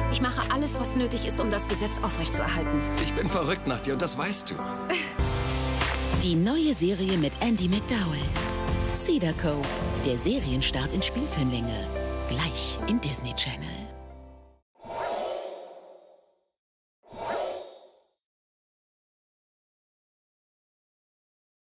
Ich mache alles, was nötig ist, um das Gesetz aufrechtzuerhalten. Ich bin verrückt nach dir und das weißt du. Die neue Serie mit Andy McDowell. Cedar Cove, der Serienstart in Spielfilmlänge. Gleich in Disney Channel.